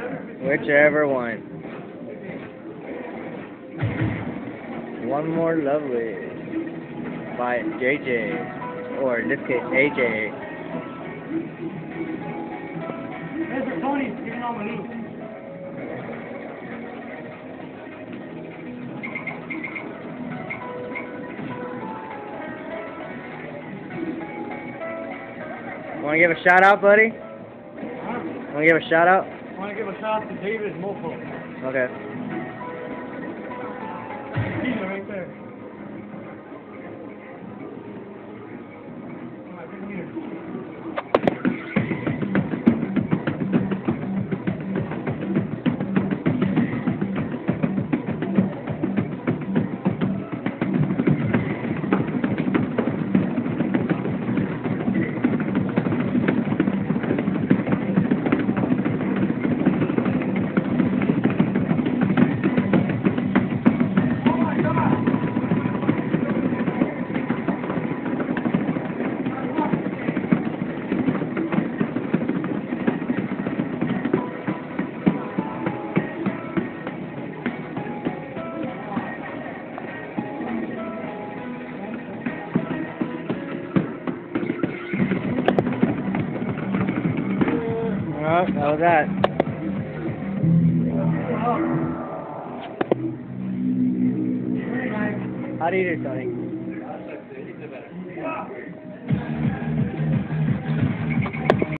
Whichever one. One More Lovely by JJ, or in this case AJ. Hey, for Tony, giving all my news. Want to give a shout out, buddy? Huh? Want to give a shout out? I want to give a shout out to David Mofo. Okay. He's right there. Alright, come here. Well, that was that. How do you do, Tony?